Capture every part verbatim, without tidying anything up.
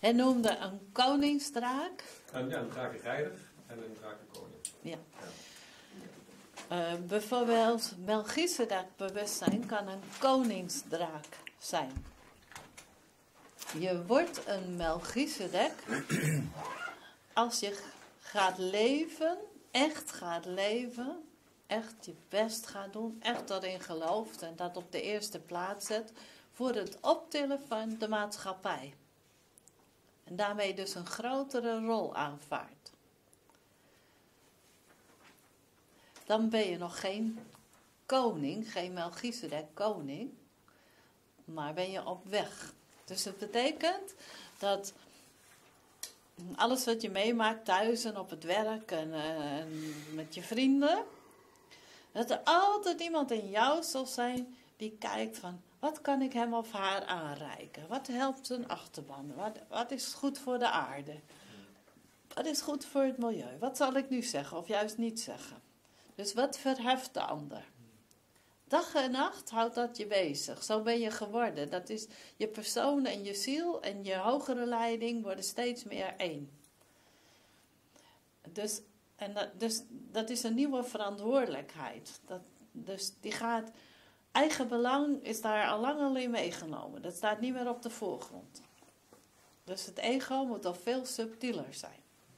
Hij noemde een koningsdraak. En ja, een drakenrijder en een drakenkoning. Ja. ja. Uh, bijvoorbeeld Melchizedek bewustzijn kan een koningsdraak zijn. Je wordt een Melchizedek als je gaat leven, echt gaat leven, echt je best gaat doen, echt erin gelooft en dat op de eerste plaats zet voor het optillen van de maatschappij. En daarmee dus een grotere rol aanvaardt. Dan ben je nog geen koning, geen Melchizedek koning, maar ben je op weg. Dus dat betekent dat alles wat je meemaakt thuis en op het werk en, uh, en met je vrienden, dat er altijd iemand in jou zal zijn die kijkt van, wat kan ik hem of haar aanreiken? Wat helpt een achterban? Wat, wat is goed voor de aarde? Wat is goed voor het milieu? Wat zal ik nu zeggen of juist niet zeggen? Dus wat verheft de ander? Dag en nacht houdt dat je bezig. Zo ben je geworden. Dat is je persoon en je ziel en je hogere leiding worden steeds meer één. Dus, en dat, dus dat is een nieuwe verantwoordelijkheid. Dat, dus die gaat, eigen belang is daar al lang al in meegenomen. Dat staat niet meer op de voorgrond. Dus het ego moet al veel subtieler zijn.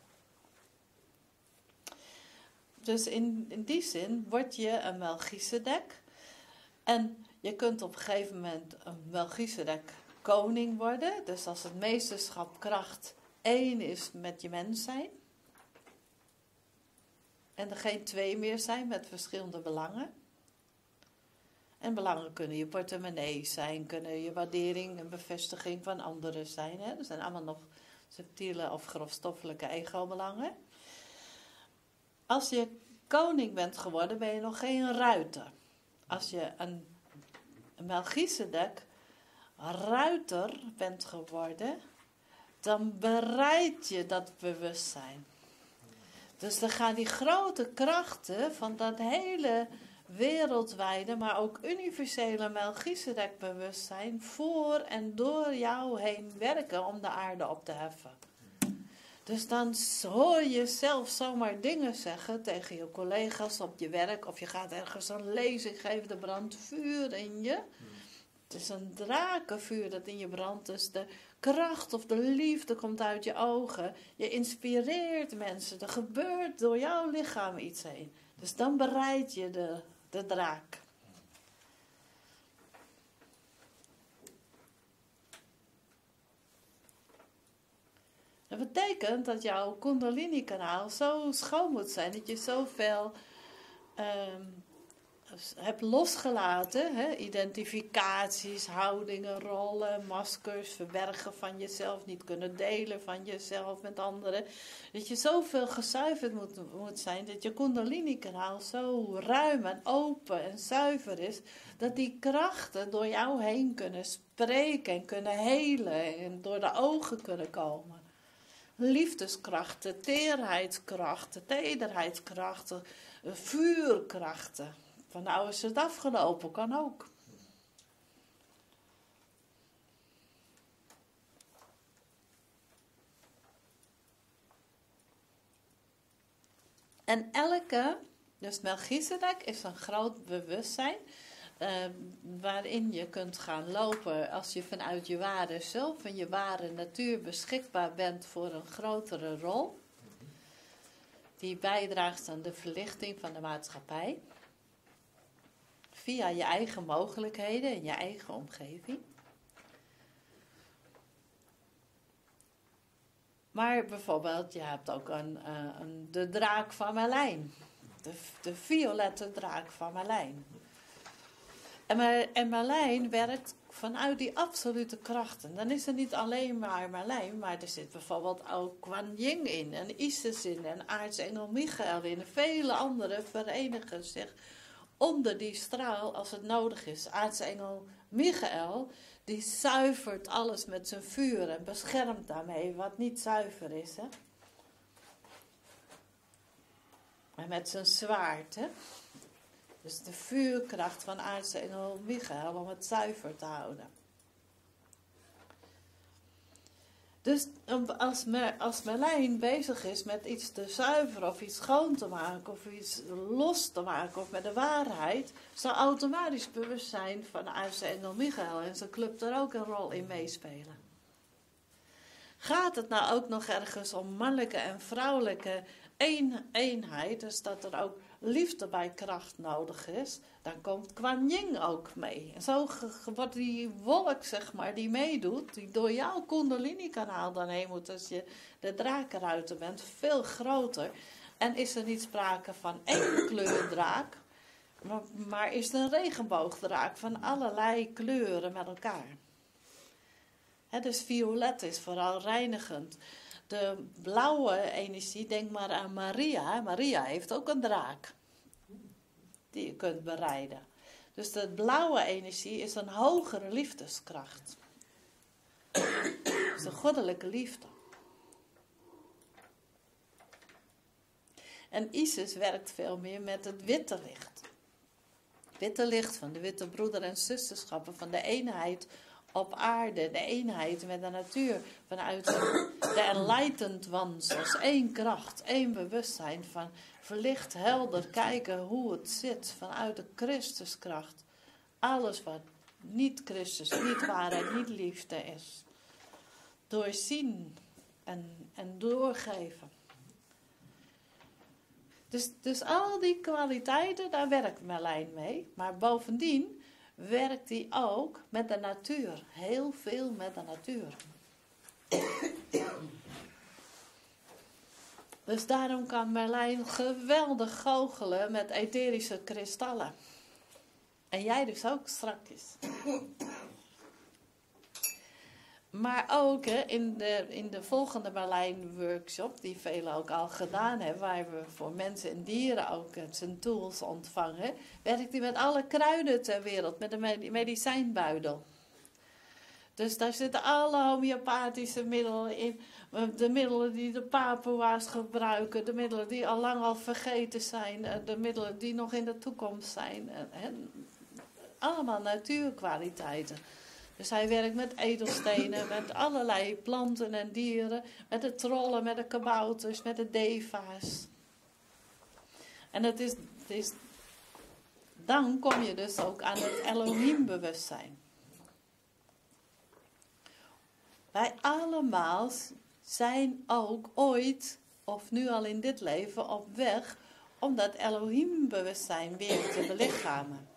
Dus in, in die zin word je een Melchizedek. En je kunt op een gegeven moment een Melchizedek koning worden. Dus als het meesterschap kracht één is met je mens zijn. En er geen twee meer zijn met verschillende belangen. En belangen kunnen je portemonnee zijn, kunnen je waardering en bevestiging van anderen zijn. Hè? Dat zijn allemaal nog subtiele of grofstoffelijke ego-belangen. Als je koning bent geworden, ben je nog geen ruiter. Als je een, een Melchizedek ruiter bent geworden, dan bereid je dat bewustzijn. Dus dan gaan die grote krachten van dat hele wereldwijde, maar ook universele Melchizedek bewustzijn voor en door jou heen werken om de aarde op te heffen. Dus dan hoor je zelf zomaar dingen zeggen tegen je collega's op je werk. Of je gaat ergens een lezing geven, er brandt vuur in je. Het is een drakenvuur dat in je brandt. Dus de kracht of de liefde komt uit je ogen. Je inspireert mensen. Er gebeurt door jouw lichaam iets heen. Dus dan bereid je de, de draak. Dat betekent dat jouw Kundalini-kanaal zo schoon moet zijn. Dat je zoveel um, hebt losgelaten. Hè? Identificaties, houdingen, rollen, maskers, verbergen van jezelf. Niet kunnen delen van jezelf met anderen. Dat je zoveel gezuiverd moet, moet zijn. Dat je Kundalini-kanaal zo ruim en open en zuiver is. Dat die krachten door jou heen kunnen spreken en kunnen helen. En door de ogen kunnen komen. Liefdeskrachten, teerheidskrachten, tederheidskrachten, vuurkrachten. Van nou is het afgelopen, kan ook. En elke, dus Melchizedek is een groot bewustzijn. Uh, waarin je kunt gaan lopen als je vanuit je ware zelf en je ware natuur beschikbaar bent voor een grotere rol. Die bijdraagt aan de verlichting van de maatschappij. Via je eigen mogelijkheden en je eigen omgeving. Maar bijvoorbeeld, je hebt ook een, uh, een, de draak van Merlijn. De, de violette draak van Merlijn. En, Mer- en Merlijn werkt vanuit die absolute krachten. Dan is er niet alleen maar Merlijn, maar er zit bijvoorbeeld ook Kuan Yin in, en Isis in, en aartsengel Michael in. En vele anderen verenigen zich onder die straal als het nodig is. Aartsengel Michael, die zuivert alles met zijn vuur en beschermt daarmee wat niet zuiver is. Hè? En met zijn zwaard, hè. Dus de vuurkracht van aartsengel Michael om het zuiver te houden. Dus als, Mer, als Merlijn bezig is met iets te zuiveren of iets schoon te maken of iets los te maken of met de waarheid, zal automatisch bewustzijn van Aartsengel Michael en zijn club er ook een rol in meespelen. Gaat het nou ook nog ergens om mannelijke en vrouwelijke een, eenheid, dus dat er ook liefde bij kracht nodig is, dan komt Kuan Yin ook mee. En zo wordt die wolk, zeg maar, die meedoet, die door jouw Kundalini-kanaal dan heen moet als je de drakenruiter bent, veel groter. En is er niet sprake van één kleurdraak, maar, maar is het een regenboogdraak van allerlei kleuren met elkaar. He, dus violet is vooral reinigend. De blauwe energie, denk maar aan Maria. Maria heeft ook een draak die je kunt bereiden. Dus de blauwe energie is een hogere liefdeskracht. Het is de goddelijke liefde. En Isis werkt veel meer met het witte licht. Het witte licht van de witte broeder- en zusterschappen, van de eenheid op aarde, de eenheid met de natuur, vanuit de enlightened ones, als één kracht, één bewustzijn van verlicht, helder kijken hoe het zit, vanuit de Christuskracht. Alles wat niet Christus, niet waarheid, niet liefde is. Doorzien en, en doorgeven. Dus, dus al die kwaliteiten, daar werkt Merlijn mee, maar bovendien werkt hij ook met de natuur. Heel veel met de natuur. Dus daarom kan Merlijn geweldig goochelen met etherische kristallen. En jij dus ook straks. Maar ook hè, in, de, in de volgende Merlijn workshop, die velen ook al gedaan hebben, waar we voor mensen en dieren ook zijn tools ontvangen, werkt hij met alle kruiden ter wereld, met de medicijnbuidel. Dus daar zitten alle homeopathische middelen in, de middelen die de Papua's gebruiken, de middelen die al lang al vergeten zijn, de middelen die nog in de toekomst zijn. Hè, allemaal natuurkwaliteiten. Dus hij werkt met edelstenen, met allerlei planten en dieren, met de trollen, met de kabouters, met de deva's. En het is, het is, dan kom je dus ook aan het Elohim-bewustzijn. Wij allemaal zijn ook ooit, of nu al in dit leven, op weg om dat Elohim-bewustzijn weer te belichamen.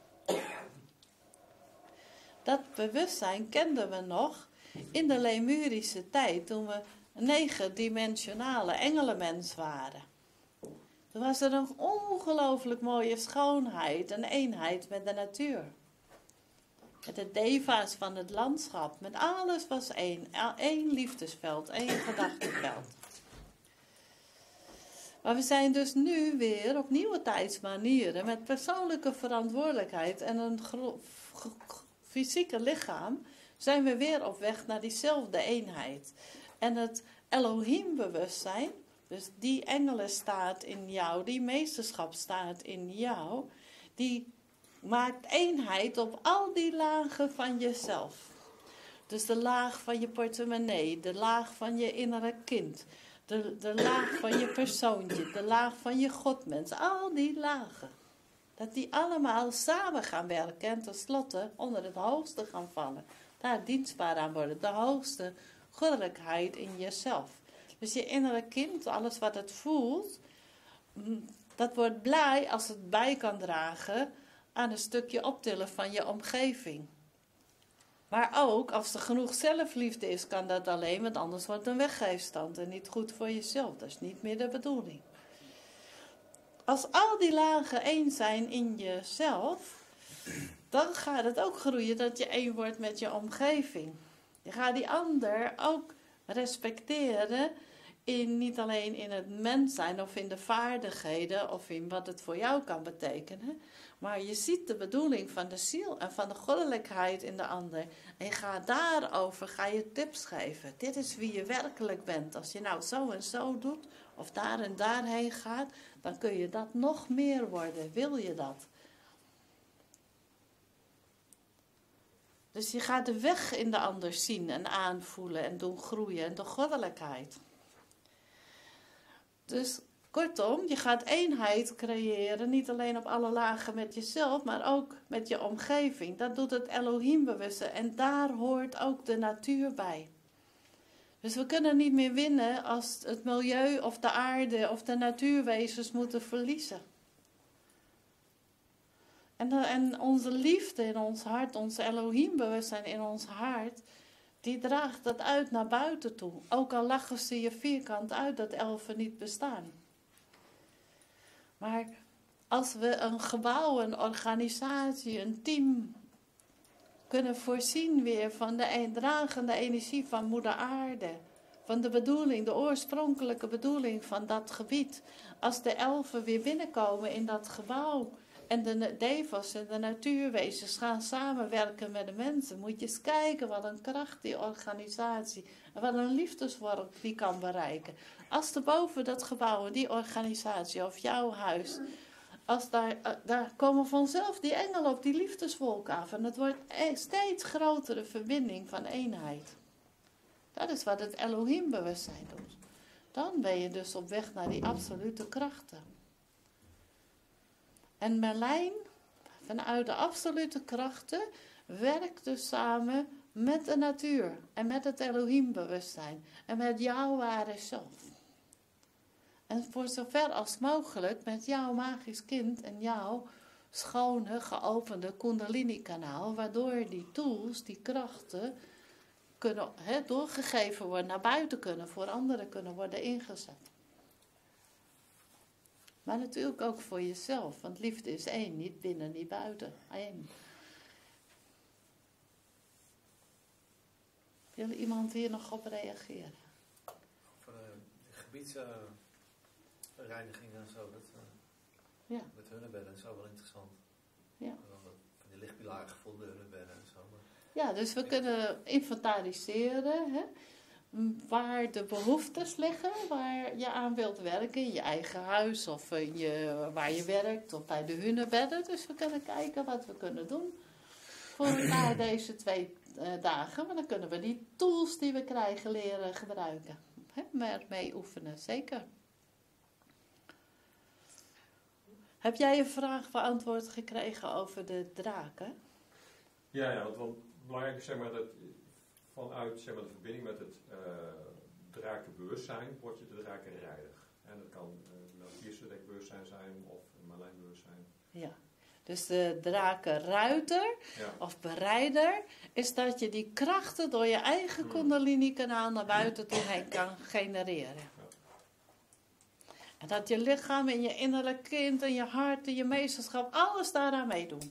Dat bewustzijn kenden we nog in de Lemurische tijd, toen we een negendimensionale engelenmens waren. Toen was er een ongelooflijk mooie schoonheid, een eenheid met de natuur. Met de deva's van het landschap, met alles was één, één liefdesveld, één gedachtenveld. Maar we zijn dus nu weer op nieuwe tijdsmanieren, met persoonlijke verantwoordelijkheid en een gro- fysieke lichaam, zijn we weer op weg naar diezelfde eenheid. En het Elohim-bewustzijn, dus die engelenstaat in jou, die meesterschap staat in jou, die maakt eenheid op al die lagen van jezelf. Dus de laag van je portemonnee, de laag van je innere kind, de, de laag van je persoontje, de laag van je godmens, al die lagen. Dat die allemaal samen gaan werken en tenslotte onder het hoogste gaan vallen. Daar dienstbaar aan worden. De hoogste goddelijkheid in jezelf. Dus je innere kind, alles wat het voelt, dat wordt blij als het bij kan dragen aan een stukje optillen van je omgeving. Maar ook als er genoeg zelfliefde is, kan dat alleen, want anders wordt het een weggeefstand en niet goed voor jezelf. Dat is niet meer de bedoeling. Als al die lagen één zijn in jezelf, dan gaat het ook groeien dat je één wordt met je omgeving. Je gaat die ander ook respecteren, in, niet alleen in het mens zijn of in de vaardigheden of in wat het voor jou kan betekenen, maar je ziet de bedoeling van de ziel en van de goddelijkheid in de ander. En je gaat daarover, ga je tips geven. Dit is wie je werkelijk bent. Als je nou zo en zo doet, of daar en daarheen gaat, dan kun je dat nog meer worden. Wil je dat? Dus je gaat de weg in de ander zien en aanvoelen en doen groeien en de goddelijkheid. Dus kortom, je gaat eenheid creëren, niet alleen op alle lagen met jezelf, maar ook met je omgeving. Dat doet het Elohim-bewustzijn en daar hoort ook de natuur bij. Dus we kunnen niet meer winnen als het milieu of de aarde of de natuurwezens moeten verliezen. En, de, en onze liefde in ons hart, ons Elohim-bewustzijn in ons hart, die draagt dat uit naar buiten toe. Ook al lachen ze je vierkant uit dat elfen niet bestaan. Maar als we een gebouw, een organisatie, een team kunnen voorzien weer van de dragende energie van moeder aarde. Van de bedoeling, de oorspronkelijke bedoeling van dat gebied. Als de elfen weer binnenkomen in dat gebouw en de devas en de natuurwezens gaan samenwerken met de mensen. Moet je eens kijken wat een kracht die organisatie en wat een liefdeswork die kan bereiken. Als er boven dat gebouw, die organisatie of jouw huis, als daar, daar komen vanzelf die engelen op die liefdeswolk af. En het wordt een steeds grotere verbinding van eenheid. Dat is wat het Elohim-bewustzijn doet. Dan ben je dus op weg naar die absolute krachten. En Merlijn, vanuit de absolute krachten, werkt dus samen met de natuur. En met het Elohim-bewustzijn. En met jouw ware zelf. En voor zover als mogelijk met jouw magisch kind en jouw schone, geopende Kundalini-kanaal, waardoor die tools, die krachten, kunnen, he, doorgegeven worden, naar buiten kunnen, voor anderen kunnen worden ingezet. Maar natuurlijk ook voor jezelf, want liefde is één, niet binnen, niet buiten, één. Wil iemand hier nog op reageren? Voor de gebiedsreiniging en zo, dat, uh, ja. met hunnebedden en zo, wel interessant. Ja. Van die lichtpilaren gevonden hunnebedden en zo. Maar... Ja, dus we ja. kunnen inventariseren, hè, waar de behoeftes liggen, waar je aan wilt werken, in je eigen huis of in je, waar je werkt of bij de hunnebedden. Dus we kunnen kijken wat we kunnen doen voor na deze twee uh, dagen. Maar dan kunnen we die tools die we krijgen leren gebruiken. Hè, maar mee oefenen, zeker. Heb jij een vraag beantwoord gekregen over de draken? Ja, ja, want wel belangrijk is zeg maar, dat vanuit zeg maar, de verbinding met het uh, drakenbewustzijn word je de drakenrijder. En dat kan uh, een Melchizedek-bewustzijn zijn of een Merlijn-bewustzijn. Ja, dus de drakenruiter ja. of bereider is dat je die krachten door je eigen hmm. Kundalini-kanaal naar buiten toe heen kan genereren. Ja. En dat je lichaam en je innerlijk kind en je hart en je meesterschap, alles daaraan meedoen.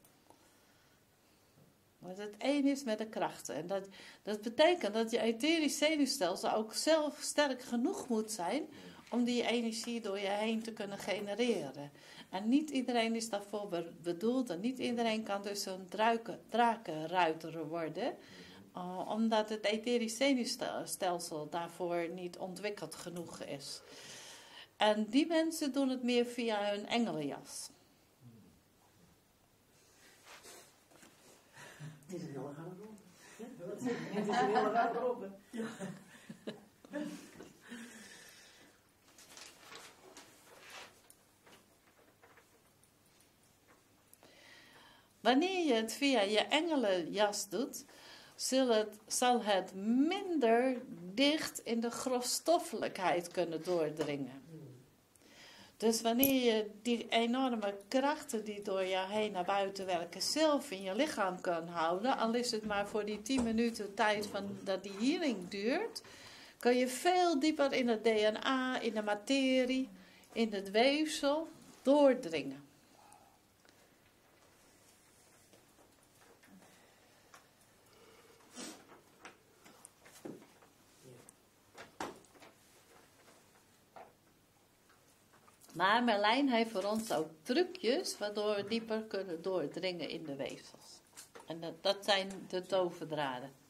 Want het één is met de krachten. En dat, dat betekent dat je etherisch zenuwstelsel ook zelf sterk genoeg moet zijn om die energie door je heen te kunnen genereren. En niet iedereen is daarvoor be- bedoeld en niet iedereen kan dus een druiken, drakenruiter worden. Uh, omdat het etherisch zenuwstelsel daarvoor niet ontwikkeld genoeg is. En die mensen doen het meer via hun engelenjas. Het is een hele rare roep. Het is een hele rare roep. Ja. Wanneer je het via je engelenjas doet, zal het, zal het minder dicht in de grofstoffelijkheid kunnen doordringen. Dus wanneer je die enorme krachten die door jou heen naar buiten werken zelf in je lichaam kan houden, al is het maar voor die tien minuten tijd van dat die healing duurt, kan je veel dieper in het D N A, in de materie, in het weefsel doordringen. Maar Merlijn heeft voor ons ook trucjes waardoor we dieper kunnen doordringen in de weefsels. En dat, dat zijn de toverdraden.